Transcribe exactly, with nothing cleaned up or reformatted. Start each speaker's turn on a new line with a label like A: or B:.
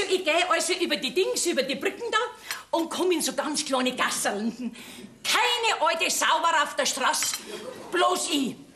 A: ich gehe also über die Dings, über die Brücken da und komme in so ganz kleine Gasserlen. Keine alte Sauber auf der Straße, bloß ich.